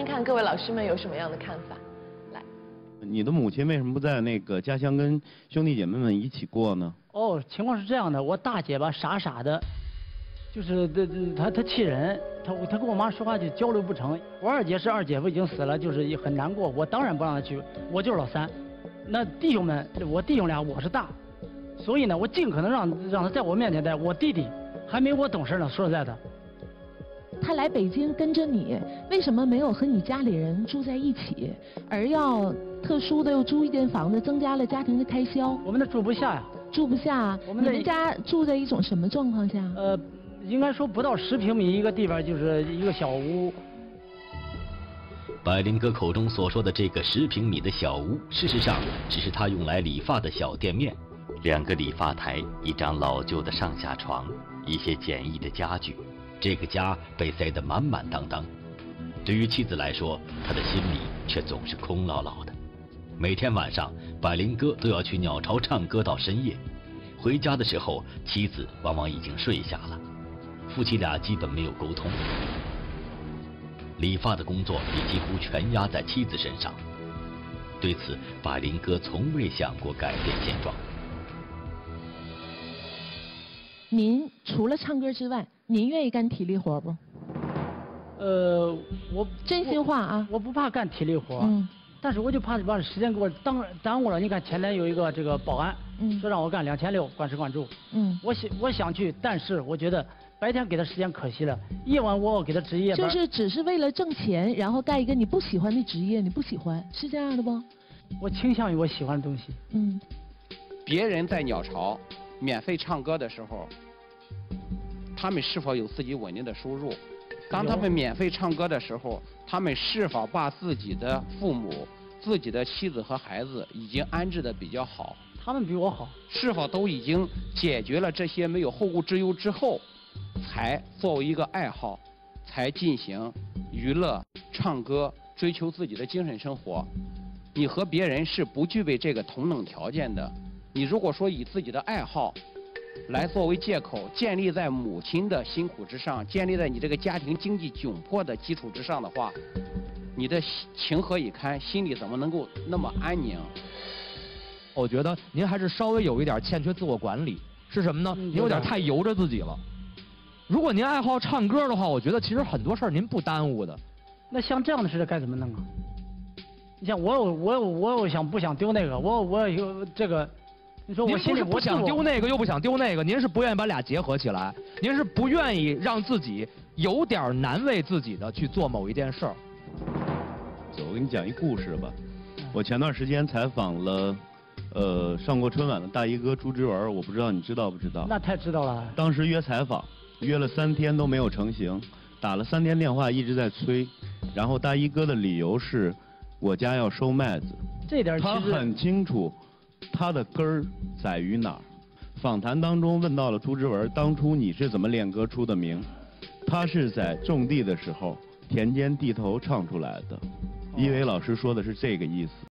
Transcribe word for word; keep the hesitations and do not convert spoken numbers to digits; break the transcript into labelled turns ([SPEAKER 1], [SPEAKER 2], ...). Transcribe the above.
[SPEAKER 1] 看各位老师们有什么样的看法。来，
[SPEAKER 2] 你的母亲为什么不在那个家乡跟兄弟姐妹们一起过呢？
[SPEAKER 3] 哦，情况是这样的，我大姐吧傻傻的，就是这这她她气人，她她跟我妈说话就交流不成。我二姐是二姐夫已经死了，就是也很难过，我当然不让她去，我就是老三。那弟兄们，我弟兄俩我是大，所以呢，我尽可能让让他在我面前待。我弟弟还没我懂事呢，说实在的。
[SPEAKER 4] 他来北京跟着你，为什么没有和你家里人住在一起，而要特殊的又租一间房子，增加了家庭的开销？
[SPEAKER 3] 我们那住不下呀，
[SPEAKER 4] 住不下。
[SPEAKER 3] 我们
[SPEAKER 4] 你们家住在一种什么状况下？
[SPEAKER 3] 呃，应该说不到十平米一个地方，就是一个小屋。
[SPEAKER 5] 百灵哥口中所说的这个十平米的小屋，事实上只是他用来理发的小店面，两个理发台，一张老旧的上下床，一些简易的家具。这个家被塞得满满当当，对于妻子来说，她的心里却总是空落落的。每天晚上，百灵哥都要去鸟巢唱歌到深夜，回家的时候，妻子往往已经睡下了，夫妻俩基本没有沟通。理发的工作也几乎全压在妻子身上，对此，百灵哥从未想过改变现状。
[SPEAKER 4] 您除了唱歌之外，您愿意干体力活不？
[SPEAKER 3] 呃，我
[SPEAKER 4] 真心话啊，
[SPEAKER 3] 我不怕干体力活，
[SPEAKER 4] 嗯，
[SPEAKER 3] 但是我就怕把时间给我耽耽误了。你看前天有一个这个保安，
[SPEAKER 4] 嗯，
[SPEAKER 3] 说让我干两千六，管吃管住，
[SPEAKER 4] 嗯，
[SPEAKER 3] 我想我想去，但是我觉得白天给他时间可惜了，夜晚我给他值夜班，
[SPEAKER 4] 就是只是为了挣钱，然后干一个你不喜欢的职业，你不喜欢，是这样的不？
[SPEAKER 3] 我倾向于我喜欢的东西。
[SPEAKER 4] 嗯，
[SPEAKER 6] 别人在鸟巢免费唱歌的时候，他们是否有自己稳定的收入？当他们免费唱歌的时候，他们是否把自己的父母、自己的妻子和孩子已经安置的比较好？
[SPEAKER 3] 他们比我好，
[SPEAKER 6] 是否都已经解决了这些没有后顾之忧之后，才作为一个爱好，才进行娱乐、唱歌、追求自己的精神生活？你和别人是不具备这个同等条件的。你如果说以自己的爱好来作为借口，建立在母亲的辛苦之上，建立在你这个家庭经济窘迫的基础之上的话，你的情何以堪？心里怎么能够那么安宁？
[SPEAKER 7] 我觉得您还是稍微有一点欠缺自我管理，是什么呢？您有点太由着自己了。如果您爱好唱歌的话，我觉得其实很多事儿您不耽误的。
[SPEAKER 3] 那像这样的事该怎么弄啊？你像我有我有我有想不想丢那个，我我有这个。你说我心里
[SPEAKER 7] 不想丢那个，又不想丢那个，您是不愿意把俩结合起来，您是不愿意让自己有点难为自己的去做某一件事儿。
[SPEAKER 2] 我给你讲一故事吧。我前段时间采访了，呃，上过春晚的大衣哥朱之文，我不知道你知道不知道？
[SPEAKER 3] 那太知道了。
[SPEAKER 2] 当时约采访，约了三天都没有成型，打了三天电话一直在催，然后大衣哥的理由是，我家要收麦子。
[SPEAKER 3] 这点
[SPEAKER 2] 他很清楚。他的根儿在于哪儿？访谈当中问到了朱之文，当初你是怎么练歌出的名？他是在种地的时候，田间地头唱出来的。一伟老师说的是这个意思。